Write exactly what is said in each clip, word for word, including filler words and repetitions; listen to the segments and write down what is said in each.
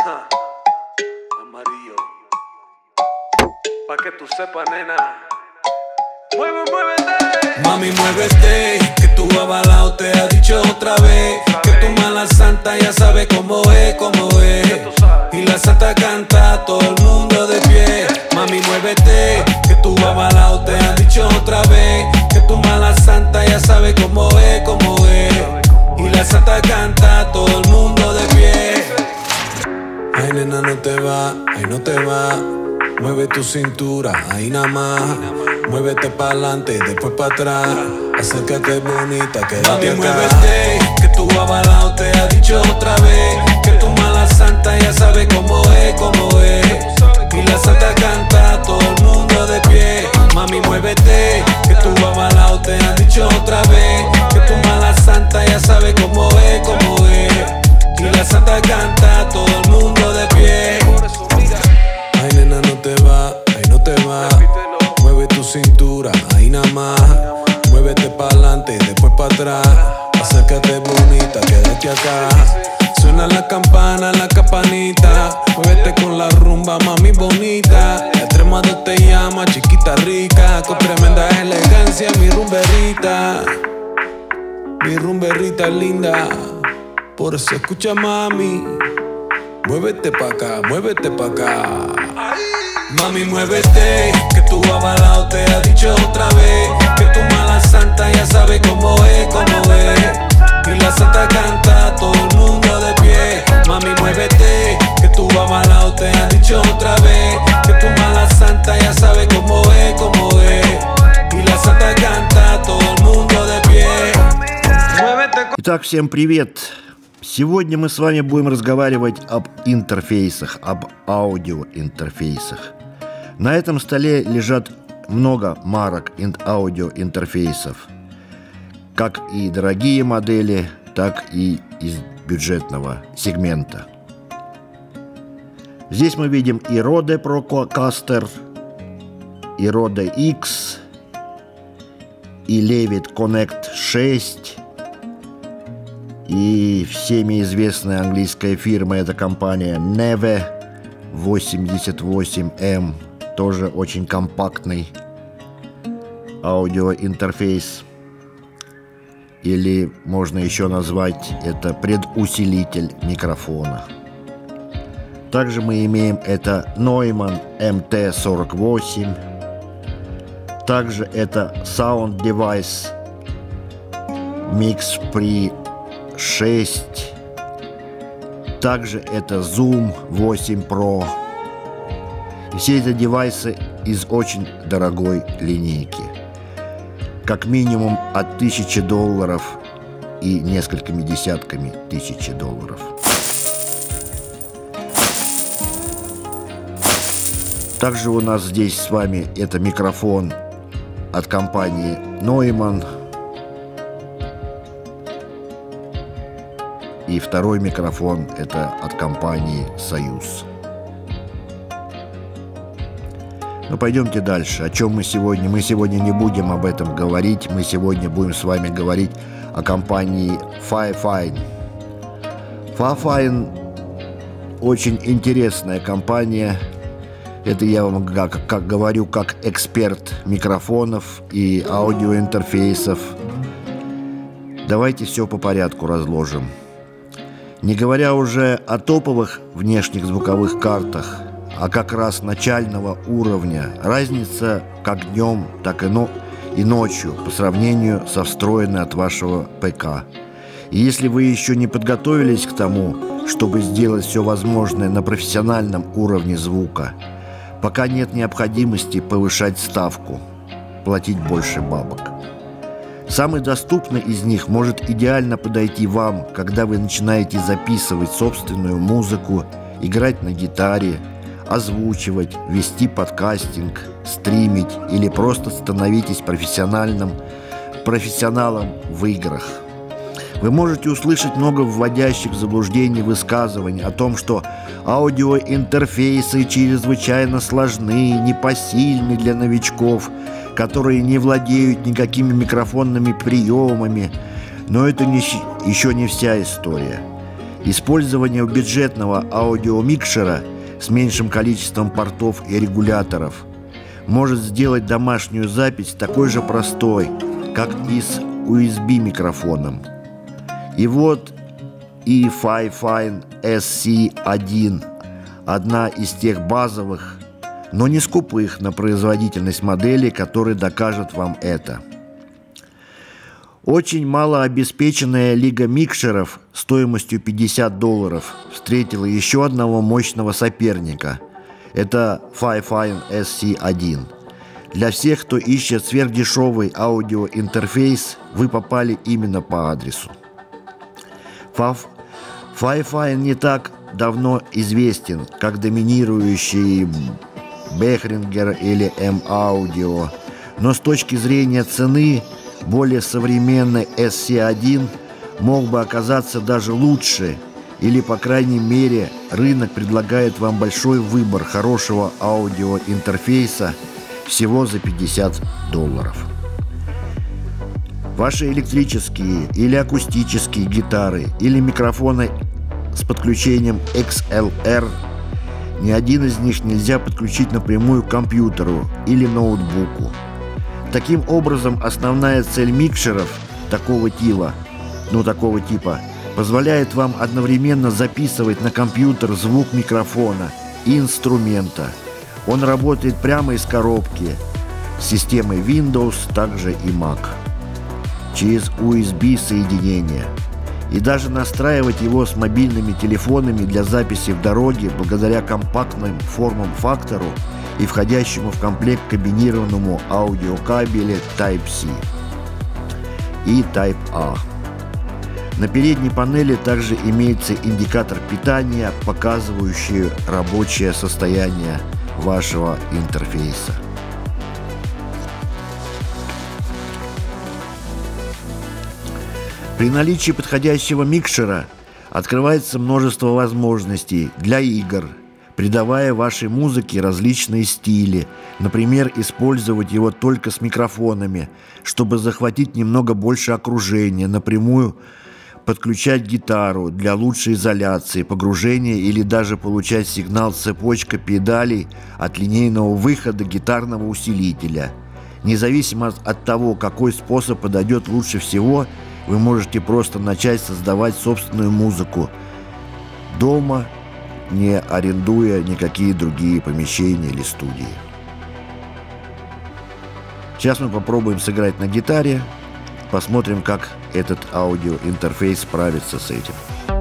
Ja. Amarillo. Pa' que tú sepas, nena. Mueve, muévete. Mami, muévete, que tu avalao te ha dicho otra vez que tu mala santa ya sabe cómo es, cómo es. Y la santa canta, todo el mundo de pie. Mami, muévete, que tu avalao te ha dicho otra vez que tu mala santa ya sabe cómo es, cómo es. Y la santa canta, todo el mundo de pie. Ay, nena, no te va, ay, no te va. Mueve tu cintura, ahí nada más. Muévete para adelante y después para atrás. Acércate bonita, quédate acá. Muévete, que tu avalao te ha dicho otra vez que tu mala santa ya sabe cómo es, cómo es. Y la santa canta, todo el mundo de pie. Mami, muévete, que tu avalao te ha dicho otra vez que tu mala santa ya sabe cómo es, cómo es. Y la santa canta, todo el mundo de pie. Ay, nena, no te va, ay, no te va. Mueve tu cintura, ahí nada más. Muévete para adelante y después para atrás. Acércate bonita, quédate acá. Suena la campana, la campanita. Muévete con la rumba, mami bonita. Extremado te llama, chiquita rica. Con tremenda elegancia, mi rumberita. Mi rumberita linda. Por eso escucha, mami. Muévete pa' acá, muévete pa' acá. Mami, muévete, que tu avalao te ha dicho otra vez que tu mala santa ya sabe cómo es, cómo es. Y la santa canta, todo el mundo de pie. Mami, muévete, que tu avalao te ha dicho otra vez que tu mala santa ya sabe cómo es, cómo es. Y la santa canta, todo el mundo de pie. Итак, всем привет! Сегодня мы с вами будем разговаривать об интерфейсах, об аудиоинтерфейсах. На этом столе лежат много марок аудиоинтерфейсов, как и дорогие модели, так и из бюджетного сегмента. Здесь мы видим и Rode Procaster, и Rode X, и Levitt Connect шесть, и всеми известная английская фирма, это компания Neve восемьдесят восемь эм, тоже очень компактный аудиоинтерфейс. Или можно еще назвать это предусилитель микрофона. Также мы имеем это Neumann эм тэ сорок восемь. Также это Sound Device MixPre шесть. Также это Zoom восемь про. И все эти девайсы из очень дорогой линейки. Как минимум от тысячи долларов и несколькими десятками тысячи долларов. Также у нас здесь с вами это микрофон от компании Neumann. И второй микрофон это от компании Союз. Ну, пойдемте дальше. О чем мы сегодня? Мы сегодня не будем об этом говорить. Мы сегодня будем с вами говорить о компании Fifine. Fifine очень интересная компания. Это я вам, как, как говорю, как эксперт микрофонов и аудиоинтерфейсов. Давайте все по порядку разложим. Не говоря уже о топовых внешних звуковых картах, а как раз начального уровня, разница как днем, так и, но, и ночью по сравнению со встроенной от вашего ПК. И если вы еще не подготовились к тому, чтобы сделать все возможное на профессиональном уровне звука, пока нет необходимости повышать ставку, платить больше бабок. Самый доступный из них может идеально подойти вам, когда вы начинаете записывать собственную музыку, играть на гитаре, озвучивать, вести подкастинг, стримить или просто становитесь профессиональным профессионалом в играх. Вы можете услышать много вводящих в заблуждение высказываний о том, что аудиоинтерфейсы чрезвычайно сложны, непосильны для новичков, которые не владеют никакими микрофонными приемами. Но это не, еще не вся история. Использование бюджетного аудиомикшера с меньшим количеством портов и регуляторов может сделать домашнюю запись такой же простой, как и с ю эс би-микрофоном. И вот и Fifine эс си один – одна из тех базовых, но не скупых на производительность моделей, которые докажут вам это. Очень малообеспеченная лига микшеров стоимостью пятьдесят долларов встретила еще одного мощного соперника. Это Fifine эс си один. Для всех, кто ищет сверхдешевый аудиоинтерфейс, вы попали именно по адресу. Fifine не так давно известен, как доминирующий Behringer или M-Audio, но с точки зрения цены более современный эс си один мог бы оказаться даже лучше, или, по крайней мере, рынок предлагает вам большой выбор хорошего аудиоинтерфейса всего за пятьдесят долларов. Ваши электрические или акустические гитары или микрофоны с подключением икс эл ар, ни один из них нельзя подключить напрямую к компьютеру или ноутбуку. Таким образом, основная цель микшеров такого типа, ну такого типа, позволяет вам одновременно записывать на компьютер звук микрофона и инструмента. Он работает прямо из коробки с системой Windows, также и Mac, через ю эс би-соединение. И даже настраивать его с мобильными телефонами для записи в дороге благодаря компактным форм-фактору и входящему в комплект комбинированному аудиокабелю Type-C и Type-A. На передней панели также имеется индикатор питания, показывающий рабочее состояние вашего интерфейса. При наличии подходящего микшера открывается множество возможностей для игр, придавая вашей музыке различные стили. Например, использовать его только с микрофонами, чтобы захватить немного больше окружения, напрямую подключать гитару для лучшей изоляции, погружения или даже получать сигнал цепочка педалей от линейного выхода гитарного усилителя. Независимо от того, какой способ подойдет лучше всего, вы можете просто начать создавать собственную музыку дома, не арендуя никакие другие помещения или студии. Сейчас мы попробуем сыграть на гитаре, посмотрим, как этот аудиоинтерфейс справится с этим.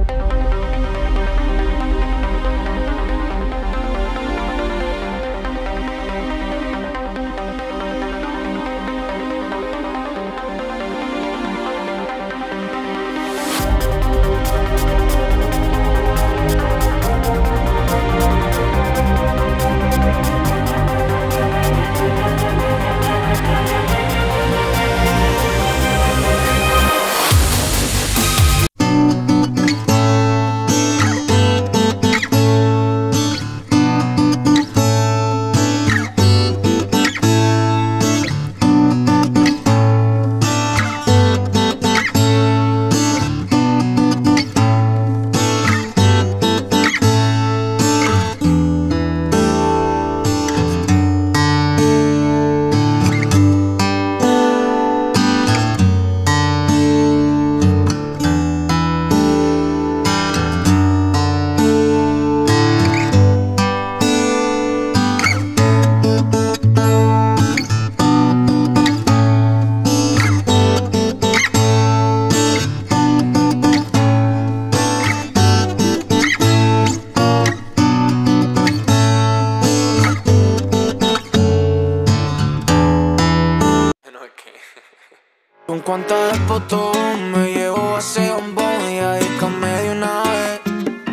Con cuántas fotos me llevo a ese bombón y ahí comé de una vez.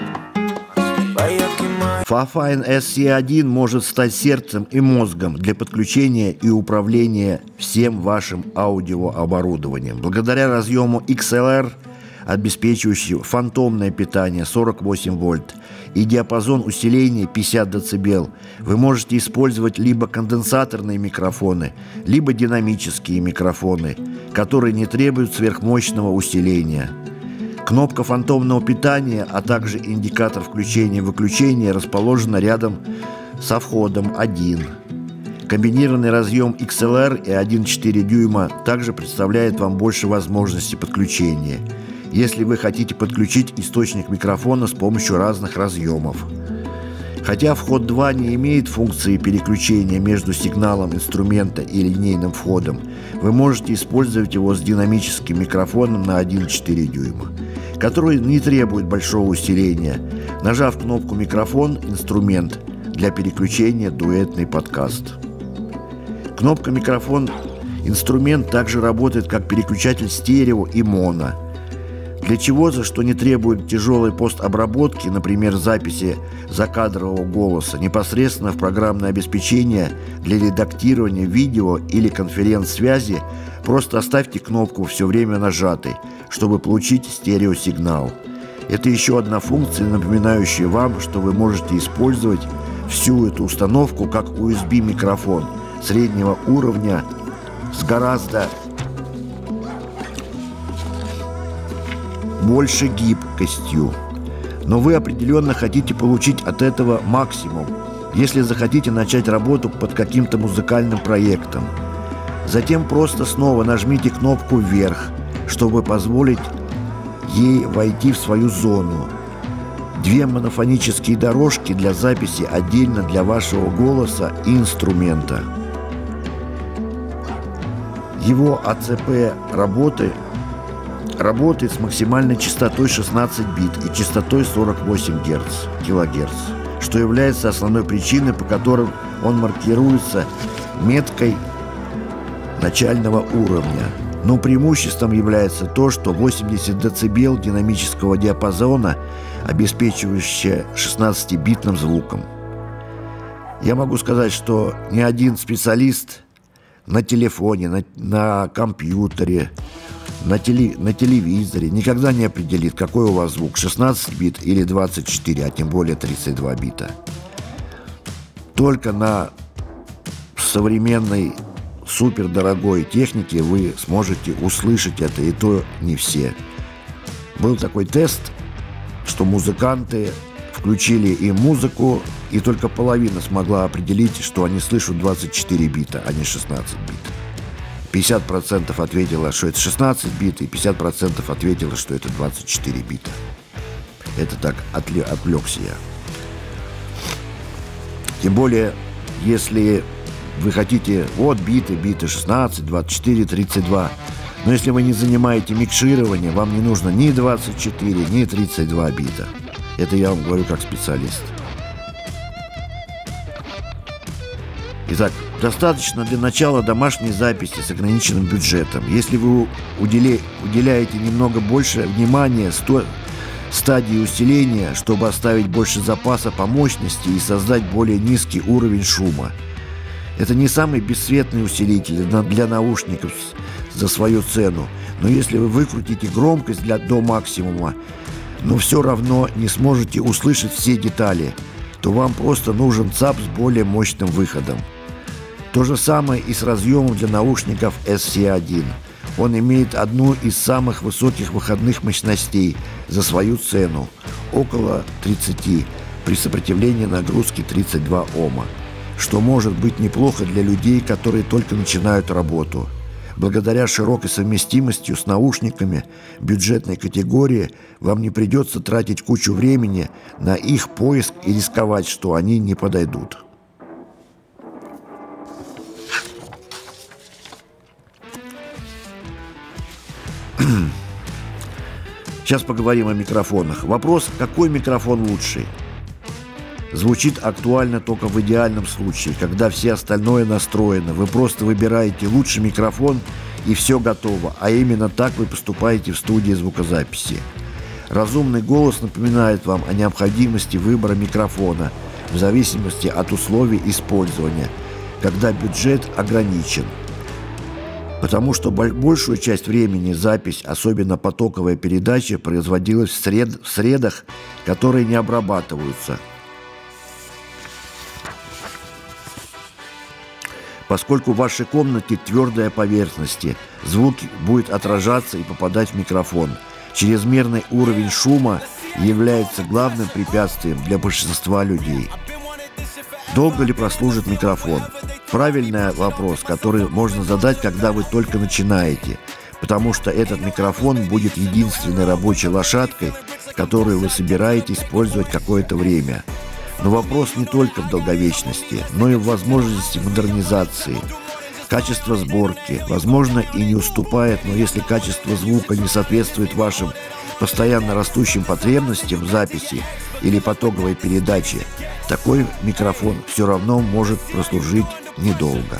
Fifine эс си один может стать сердцем и мозгом для подключения и управления всем вашим аудиооборудованием. Благодаря разъему икс эл ар, обеспечивающему фантомное питание сорок восемь вольт и диапазон усиления пятьдесят децибел, вы можете использовать либо конденсаторные микрофоны, либо динамические микрофоны, которые не требуют сверхмощного усиления. Кнопка фантомного питания, а также индикатор включения и выключения расположена рядом со входом один. Комбинированный разъем икс эл ар и один целых четыре дюйма также представляет вам больше возможностей подключения, если вы хотите подключить источник микрофона с помощью разных разъемов. Хотя вход два не имеет функции переключения между сигналом инструмента и линейным входом, вы можете использовать его с динамическим микрофоном на один целых четыре дюйма, который не требует большого усиления, нажав кнопку «Микрофон», инструмент для переключения дуэтный подкаст. Кнопка «Микрофон» инструмент также работает как переключатель стерео и моно. Для чего-то, что не требует тяжелой постобработки, например, записи закадрового голоса, непосредственно в программное обеспечение для редактирования видео или конференц-связи, просто оставьте кнопку все время нажатой, чтобы получить стереосигнал. Это еще одна функция, напоминающая вам, что вы можете использовать всю эту установку как ю эс би-микрофон среднего уровня с гораздо больше гибкостью. Но вы определенно хотите получить от этого максимум, если захотите начать работу под каким-то музыкальным проектом. Затем просто снова нажмите кнопку «Вверх», чтобы позволить ей войти в свою зону. Две монофонические дорожки для записи отдельно для вашего голоса и инструмента. Его а цэ пэ работы работает с максимальной частотой шестнадцать бит и частотой сорок восемь килогерц, что является основной причиной, по которой он маркируется меткой начального уровня. Но преимуществом является то, что восемьдесят децибел динамического диапазона, обеспечивающая шестнадцатибитным звуком. Я могу сказать, что ни один специалист на телефоне, на, на компьютере, на, теле, на телевизоре никогда не определит, какой у вас звук, шестнадцать бит или двадцать четыре, а тем более тридцать два бита. Только на современной супердорогой технике вы сможете услышать это, и то не все. Был такой тест, что музыканты включили им музыку, и только половина смогла определить, что они слышат двадцать четыре бита, а не шестнадцать бит. пятьдесят процентов ответило, что это шестнадцать бит, и пятьдесят процентов ответило, что это двадцать четыре бита. Это так отвлекся я. Тем более, если вы хотите, вот биты, биты шестнадцать, двадцать четыре, тридцать два. Но если вы не занимаете микширование, вам не нужно ни двадцать четыре, ни тридцать два бита. Это я вам говорю как специалист. Итак, достаточно для начала домашней записи с ограниченным бюджетом. Если вы уделя... уделяете немного больше внимания сто... стадии усиления, чтобы оставить больше запаса по мощности и создать более низкий уровень шума. Это не самый бесцветный усилитель для наушников за свою цену, но если вы выкрутите громкость для, до максимума, но все равно не сможете услышать все детали, то вам просто нужен ЦАП с более мощным выходом. То же самое и с разъемом для наушников эс си один. Он имеет одну из самых высоких выходных мощностей за свою цену, около тридцати, при сопротивлении нагрузки тридцать два ома, что может быть неплохо для людей, которые только начинают работу. Благодаря широкой совместимости с наушниками бюджетной категории вам не придется тратить кучу времени на их поиск и рисковать, что они не подойдут. Сейчас поговорим о микрофонах. Вопрос, какой микрофон лучший? Звучит актуально только в идеальном случае, когда все остальное настроено. Вы просто выбираете лучший микрофон, и все готово. А именно так вы поступаете в студии звукозаписи. Разумный голос напоминает вам о необходимости выбора микрофона в зависимости от условий использования, когда бюджет ограничен. Потому что большую часть времени запись, особенно потоковая передача, производилась в, сред... в средах, которые не обрабатываются. Поскольку в вашей комнате твердая поверхность, звук будет отражаться и попадать в микрофон. Чрезмерный уровень шума является главным препятствием для большинства людей. Долго ли прослужит микрофон? Правильный вопрос, который можно задать, когда вы только начинаете, потому что этот микрофон будет единственной рабочей лошадкой, которую вы собираетесь использовать какое-то время. Но вопрос не только в долговечности, но и в возможности модернизации. Качество сборки, возможно, и не уступает, но если качество звука не соответствует вашим постоянно растущим потребностям в записи или потоковой передаче, такой микрофон все равно может прослужить недолго.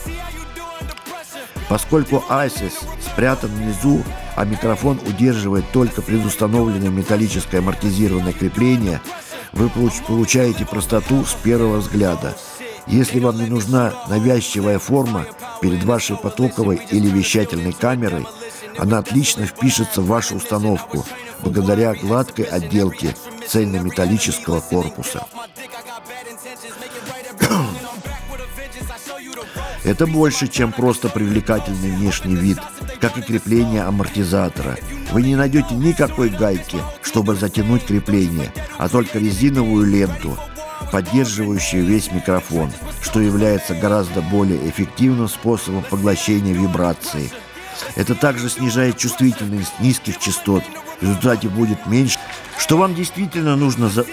Поскольку Айсис спрятан внизу, а микрофон удерживает только предустановленное металлическое амортизированное крепление, вы получаете простоту с первого взгляда. Если вам не нужна навязчивая форма перед вашей потоковой или вещательной камерой, она отлично впишется в вашу установку благодаря гладкой отделке цельнометаллического корпуса. Это больше, чем просто привлекательный внешний вид, как и крепление амортизатора. Вы не найдете никакой гайки, чтобы затянуть крепление, а только резиновую ленту, поддерживающую весь микрофон, что является гораздо более эффективным способом поглощения вибрации. Это также снижает чувствительность низких частот. В результате будет меньше. Что вам действительно нужно за...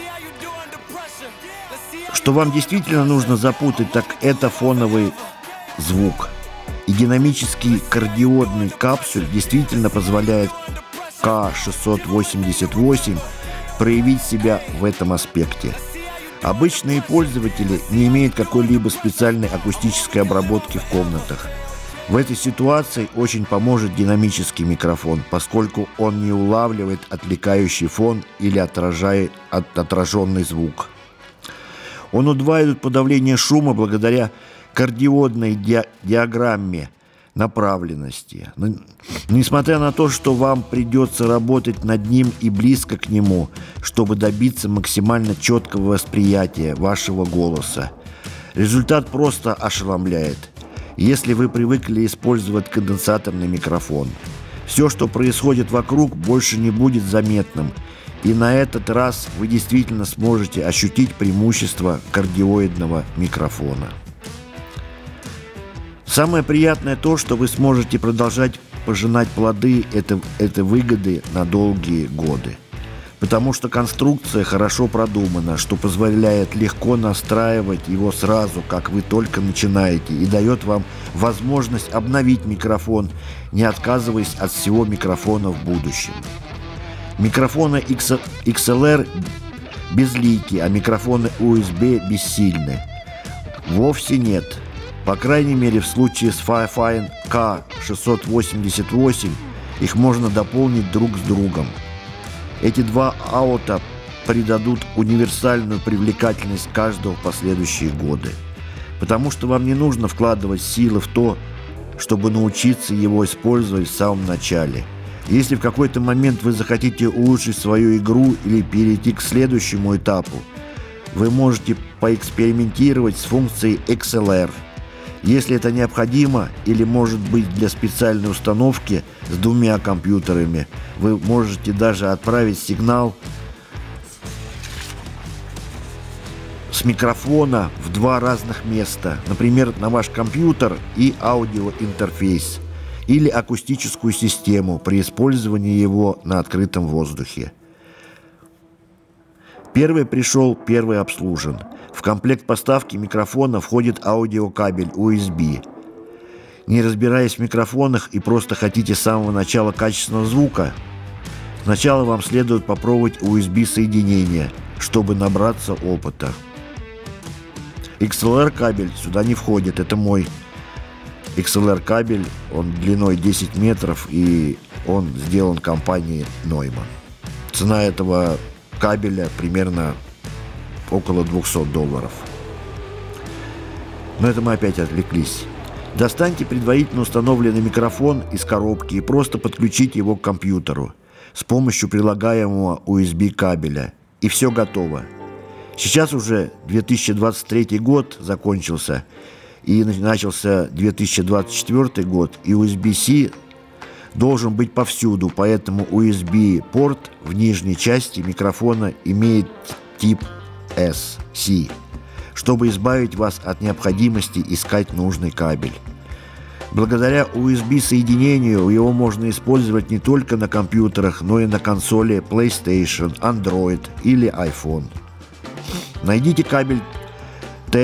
Что вам действительно нужно запутать, так это фоновый звук. И динамический кардиодный капсуль действительно позволяет К шестьсот восемьдесят восемь проявить себя в этом аспекте. Обычные пользователи не имеют какой-либо специальной акустической обработки в комнатах. В этой ситуации очень поможет динамический микрофон, поскольку он не улавливает отвлекающий фон или отражает от отраженный звук. Он удваивает подавление шума благодаря кардиодной ди- диаграмме направленности. Но, несмотря на то, что вам придется работать над ним и близко к нему, чтобы добиться максимально четкого восприятия вашего голоса, результат просто ошеломляет. Если вы привыкли использовать конденсаторный микрофон, все, что происходит вокруг, больше не будет заметным, и на этот раз вы действительно сможете ощутить преимущество кардиоидного микрофона. Самое приятное то, что вы сможете продолжать пожинать плоды этой, этой выгоды на долгие годы. Потому что конструкция хорошо продумана, что позволяет легко настраивать его сразу, как вы только начинаете, и дает вам возможность обновить микрофон, не отказываясь от всего микрофона в будущем. Микрофоны икс эл ар безлики, а микрофоны ю эс би бессильны. Вовсе нет. По крайней мере, в случае с Fifine К шестьсот восемьдесят восемь их можно дополнить друг с другом. Эти два аута придадут универсальную привлекательность каждого в последующие годы. Потому что вам не нужно вкладывать силы в то, чтобы научиться его использовать в самом начале. Если в какой-то момент вы захотите улучшить свою игру или перейти к следующему этапу, вы можете поэкспериментировать с функцией икс эл ар. Если это необходимо или может быть для специальной установки с двумя компьютерами, вы можете даже отправить сигнал с микрофона в два разных места, например, на ваш компьютер и аудиоинтерфейс, или акустическую систему при использовании его на открытом воздухе. Первый пришел, первый обслужен. В комплект поставки микрофона входит аудиокабель ю эс би. Не разбираясь в микрофонах и просто хотите с самого начала качественного звука, сначала вам следует попробовать ю эс би соединение, чтобы набраться опыта. икс эл ар кабель сюда не входит, это мой икс эл ар кабель, он длиной десять метров и он сделан компанией Neumann. Цена этого кабеля примерно около двести долларов. Но это мы опять отвлеклись. Достаньте предварительно установленный микрофон из коробки и просто подключите его к компьютеру с помощью прилагаемого ю эс би кабеля. И все готово. Сейчас уже две тысячи двадцать третий год закончился, и начался две тысячи двадцать четвёртый год, и ю эс би-C должен быть повсюду, поэтому ю эс би-порт в нижней части микрофона имеет тип эс си, чтобы избавить вас от необходимости искать нужный кабель. Благодаря ю эс би-соединению его можно использовать не только на компьютерах, но и на консоли PlayStation, Android или iPhone. Найдите кабель ти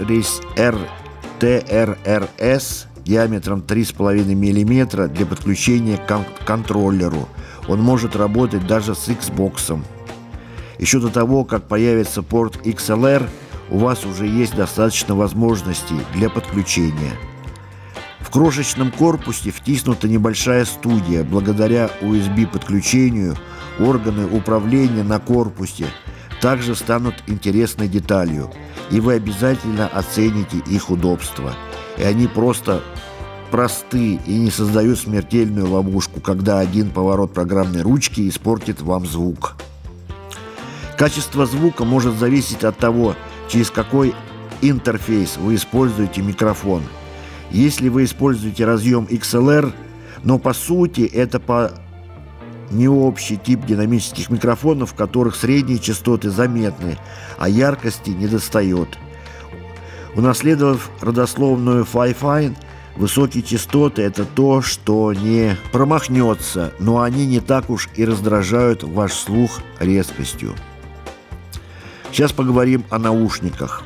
эр эр эс диаметром три с половиной миллиметра для подключения к контроллеру. Он может работать даже с Xbox. Еще до того, как появится порт икс эл ар, у вас уже есть достаточно возможностей для подключения. В крошечном корпусе втиснута небольшая студия. Благодаря ю эс би-подключению органы управления на корпусе также станут интересной деталью, и вы обязательно оцените их удобство. И они просто просты и не создают смертельную ловушку, когда один поворот программной ручки испортит вам звук. Качество звука может зависеть от того, через какой интерфейс вы используете микрофон. Если вы используете разъем икс эл ар, но по сути это по не общий тип динамических микрофонов, в которых средние частоты заметны, а яркости недостает. Унаследовав родословную Fi-Fine, высокие частоты – это то, что не промахнется, но они не так уж и раздражают ваш слух резкостью. Сейчас поговорим о наушниках.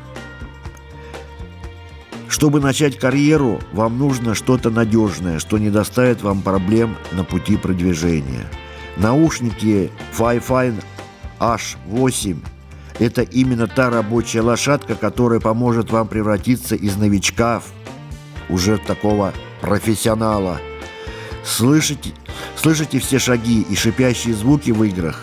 Чтобы начать карьеру, вам нужно что-то надежное, что не доставит вам проблем на пути продвижения. Наушники Fi-Fine эйч восемь – это именно та рабочая лошадка, которая поможет вам превратиться из новичка в уже такого профессионала. Слышите, слышите все шаги и шипящие звуки в играх?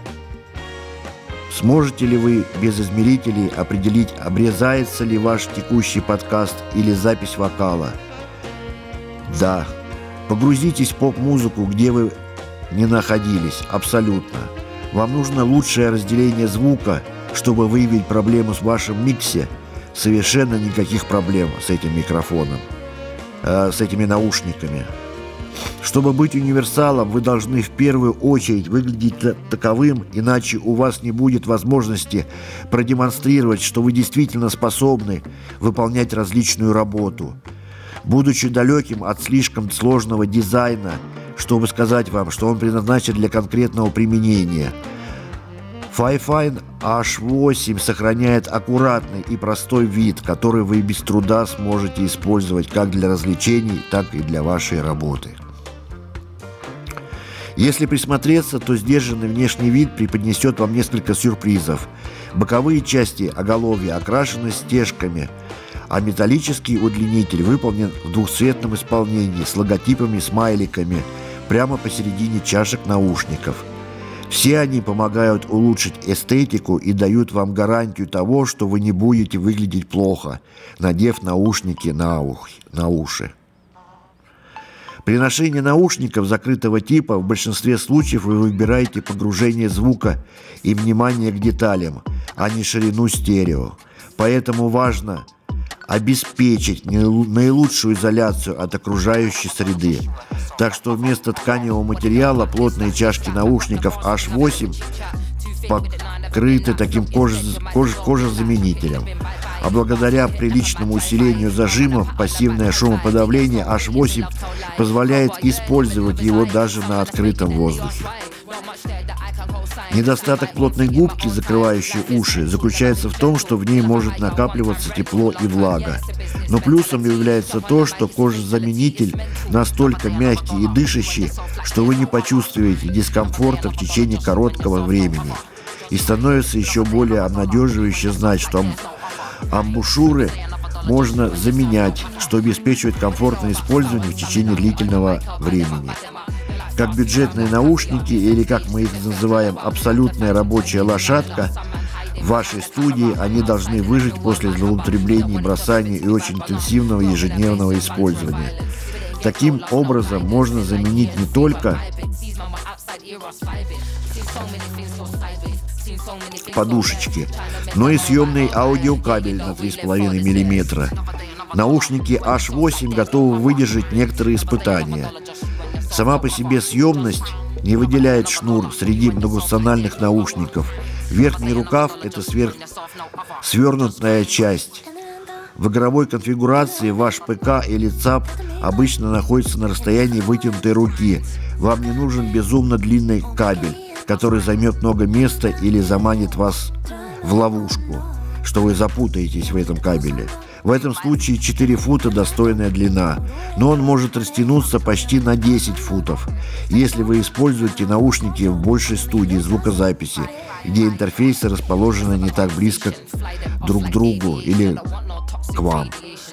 Сможете ли вы без измерителей определить, обрезается ли ваш текущий подкаст или запись вокала? Да. Погрузитесь в поп-музыку, где вы не находились, абсолютно. Вам нужно лучшее разделение звука, чтобы выявить проблему в вашем миксе. Совершенно никаких проблем с этим микрофоном, э, с этими наушниками. Чтобы быть универсалом, вы должны в первую очередь выглядеть таковым, иначе у вас не будет возможности продемонстрировать, что вы действительно способны выполнять различную работу. Будучи далеким от слишком сложного дизайна, чтобы сказать вам, что он предназначен для конкретного применения, Fi-Fine эйч восемь сохраняет аккуратный и простой вид, который вы без труда сможете использовать как для развлечений, так и для вашей работы. Если присмотреться, то сдержанный внешний вид преподнесет вам несколько сюрпризов. Боковые части оголовья окрашены стежками, а металлический удлинитель выполнен в двухцветном исполнении с логотипами-смайликами прямо посередине чашек наушников. Все они помогают улучшить эстетику и дают вам гарантию того, что вы не будете выглядеть плохо, надев наушники на, ух, на уши. При ношении наушников закрытого типа в большинстве случаев вы выбираете погружение звука и внимание к деталям, а не ширину стерео. Поэтому важно обеспечить наилучшую изоляцию от окружающей среды. Так что вместо тканевого материала плотные чашки наушников эйч восемь покрыты таким коже, коже, кожезаменителем. А благодаря приличному усилению зажимов пассивное шумоподавление эйч восемь позволяет использовать его даже на открытом воздухе. Недостаток плотной губки, закрывающей уши, заключается в том, что в ней может накапливаться тепло и влага. Но плюсом является то, что кожезаменитель настолько мягкий и дышащий, что вы не почувствуете дискомфорта в течение короткого времени. И становится еще более обнадеживающе знать, что амбушюры можно заменять, что обеспечивает комфортное использование в течение длительного времени. Как бюджетные наушники, или, как мы их называем, абсолютная рабочая лошадка, в вашей студии они должны выжить после злоупотребления, бросания и очень интенсивного ежедневного использования. Таким образом можно заменить не только подушечки, но и съемный аудиокабель на три с половиной миллиметра. Наушники эйч восемь готовы выдержать некоторые испытания. Сама по себе съемность не выделяет шнур среди многофункциональных наушников. Верхний рукав – это сверх... свернутая часть. В игровой конфигурации ваш ПК или ЦАП обычно находится на расстоянии вытянутой руки. Вам не нужен безумно длинный кабель, который займет много места или заманит вас в ловушку, что вы запутаетесь в этом кабеле. В этом случае четыре фута – достойная длина, но он может растянуться почти на десять футов, если вы используете наушники в большей студии звукозаписи, где интерфейсы расположены не так близко друг к другу или к вам.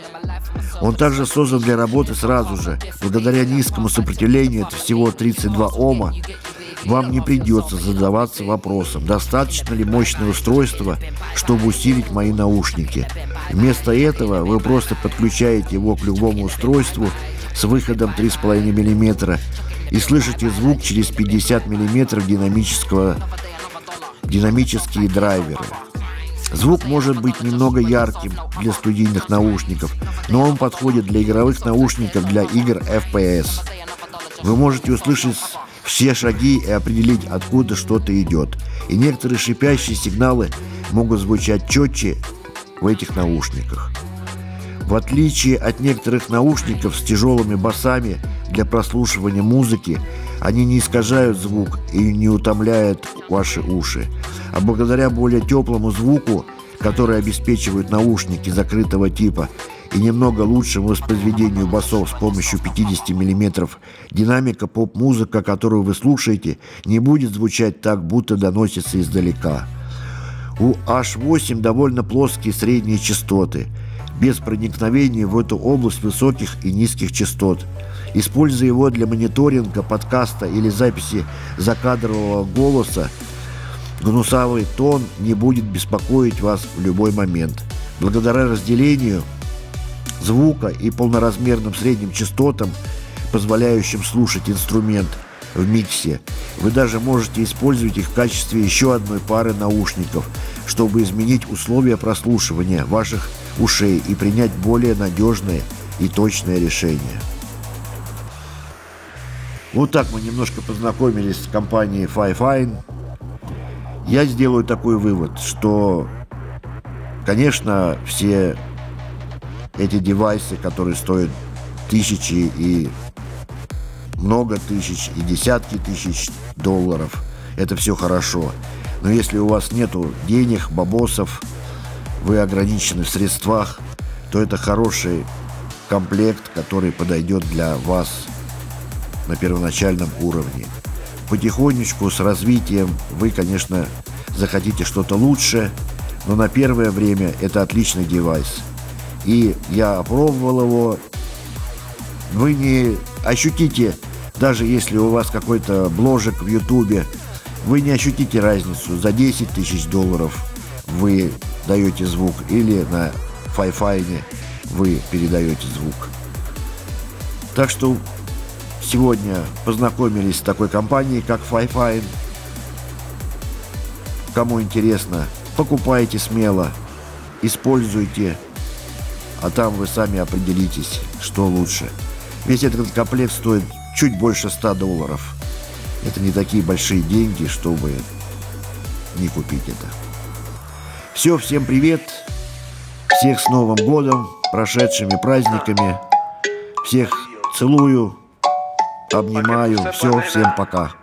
Он также создан для работы сразу же. Благодаря низкому сопротивлению, это всего тридцать два ома, вам не придется задаваться вопросом, достаточно ли мощное устройство, чтобы усилить мои наушники. Вместо этого вы просто подключаете его к любому устройству с выходом три и пять миллиметра и слышите звук через пятьдесят миллиметров динамического, динамические драйверы. Звук может быть немного ярким для студийных наушников, но он подходит для игровых наушников для игр эф пи эс. Вы можете услышать все шаги и определить, откуда что-то идет. И некоторые шипящие сигналы могут звучать четче в этих наушниках. В отличие от некоторых наушников с тяжелыми басами для прослушивания музыки, они не искажают звук и не утомляют ваши уши. А благодаря более теплому звуку, который обеспечивают наушники закрытого типа, и немного лучшему воспроизведению басов с помощью пятидесяти миллиметров, динамика поп-музыка, которую вы слушаете, не будет звучать так, будто доносится издалека. У эйч восемь довольно плоские средние частоты, без проникновения в эту область высоких и низких частот. Используя его для мониторинга, подкаста или записи закадрового голоса, гнусавый тон не будет беспокоить вас в любой момент. Благодаря разделению звука и полноразмерным средним частотам, позволяющим слушать инструмент в миксе, вы даже можете использовать их в качестве еще одной пары наушников, чтобы изменить условия прослушивания ваших ушей и принять более надежное и точное решение. Вот так мы немножко познакомились с компанией Fi-Fine. Я сделаю такой вывод, что, конечно, все эти девайсы, которые стоят тысячи и много тысяч и десятки тысяч долларов, это все хорошо. Но если у вас нету денег, бабосов, вы ограничены в средствах, то это хороший комплект, который подойдет для вас на первоначальном уровне. Потихонечку, с развитием, вы, конечно, захотите что-то лучше, но на первое время это отличный девайс. И я опробовал его. Вы не ощутите, даже если у вас какой-то бложек в Ютубе, вы не ощутите разницу. За десять тысяч долларов вы даете звук или на Fi-Fine вы передаете звук. Так что сегодня познакомились с такой компанией, как Fi-Fine. Кому интересно, покупайте смело, используйте, а там вы сами определитесь, что лучше. Весь этот комплект стоит чуть больше ста долларов. Это не такие большие деньги, чтобы не купить это. Все, всем привет. Всех с Новым годом, прошедшими праздниками. Всех целую, обнимаю. Все, всем пока.